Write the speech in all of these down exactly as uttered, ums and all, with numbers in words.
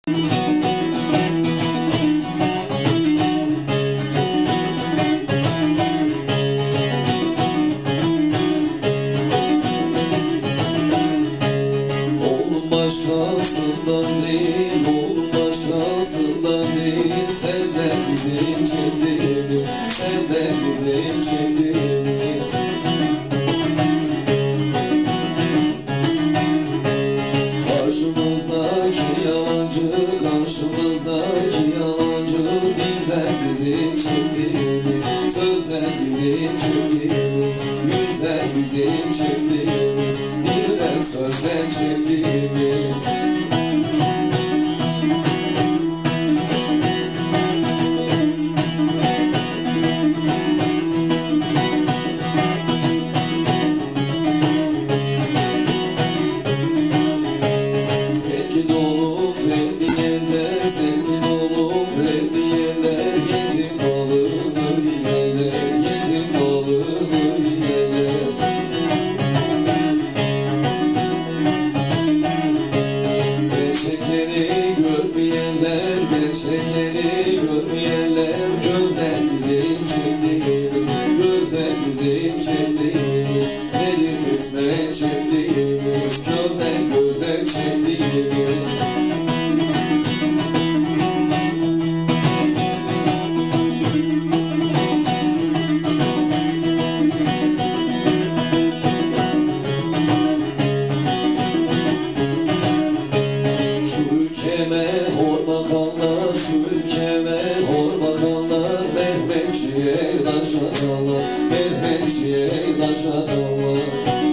Başkasından değil, oğlum başkasından değil. Senden bizim çektiğimiz, senden bizim çektiğimiz. Karşımızdaki yalancı, karşımızdaki yalancı. Dilden bizim çektiğimiz, sözden bizim çektiğimiz, yüzden bizim çektiğimiz, dilden sözden çektiğimiz. Zengin olup vermeyenler, zengin olup vermeyenler, yetim malını yiyenler, yetim malını yiyenler. Gerçekleri görmeyenler, gerçekleri görmeyenler. Gözden bizim çektiğimiz, gözden bizim çektiğimiz, elin kısmet çektiğimiz, gözden gözden çektiğimiz. Şu ülkeme hor bakanlar, şu ülkeme hor bakanlar. Mehmetçiye taş atanlar, Mehmetçiye taş atanlar.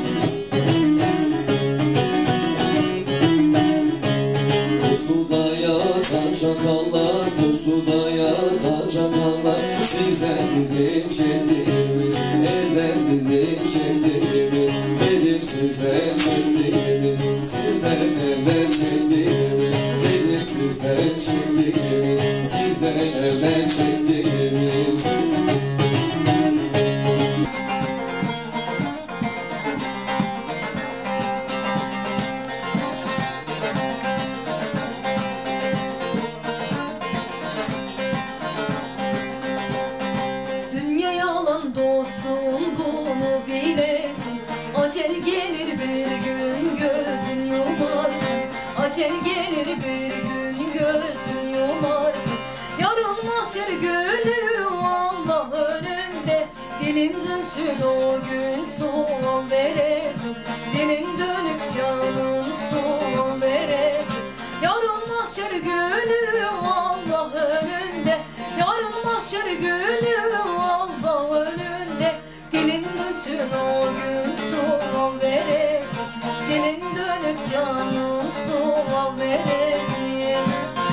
Pusuda yatan çakallar, pusuda yatan çakallar. Sizden bizim çektiğimiz, elden bizim çektiğimiz, nedir sizden çektiğimiz, sizden elden çektiğimiz, nedir sizden çektiğimiz, sizden elden çektiğimiz. Dünya yalan dostum, bunu bilesin. Acel gelir bir gün gözün yumarsın. Acel gelir bir gün gözün yumarsın. Yarın mahşer günü Allah önünde. Dilin dönsün o gün sual veresin. Dilin dönüp canım sual veresin. Yarın mahşer günü Allah önünde. Yarın mahşer günü Allah önünde. Dilin dönsün o gün sual veresin. Dilin dönüp canım sual veresin.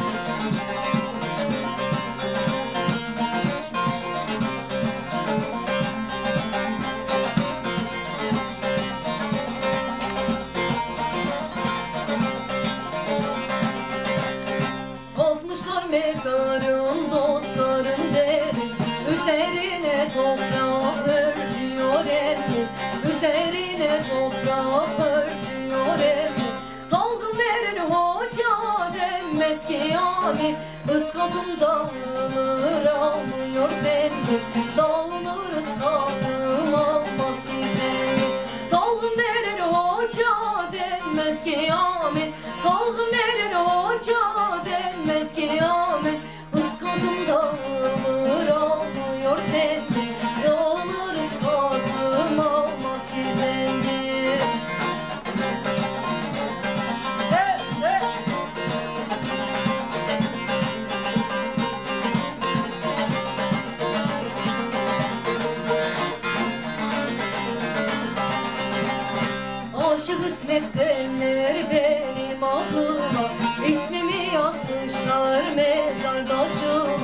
Kazmışlar mezarın dostların derin. Üzerine toprak örtüyor elini. Üzerine toprak örtüyor elini. Dalgın verin hoca denmez ki yani. Iskatım dağılır almıyor seni. Dağılır ıskatım almaz ki seni. Dalgın verin hoca denmez ki yani. Dalgın verin hoca denmez ki yani. Iskatım dağılır almıyor seni. Dağılır ıskatım almaz ki seni. Hey, hey. Aşık İsmet derler benim adıma. İsmimi yazmışlar mezar taşıma.